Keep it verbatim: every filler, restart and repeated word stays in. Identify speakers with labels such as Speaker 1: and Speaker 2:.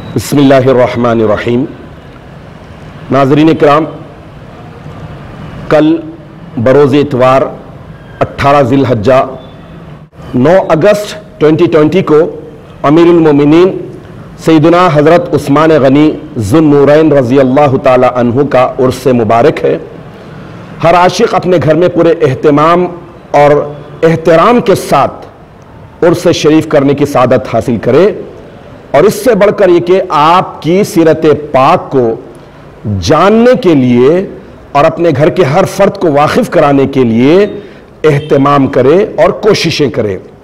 Speaker 1: बिस्मिल्लाहिर्रहमानिर्रहीम। नाज़रीन इकराम, कल बरोज़ इतवार अठारह ज़िलहज्जा नौ अगस्त दो हज़ार बीस को अमीरुल मोमिनीन सैयदना हज़रत उस्मान गनी ज़ुन्नूरैन रज़ी अल्लाह ताला अन्हु का उर्स मुबारक है। हर आशिक अपने घर में पूरे एहतमाम और एहतराम के साथ उर्स शरीफ करने की सादत हासिल करे, और इससे बढ़कर ये कि आपकी सीरत पाक को जानने के लिए और अपने घर के हर फर्द को वाकिफ कराने के लिए एहतमाम करे और कोशिशें करे।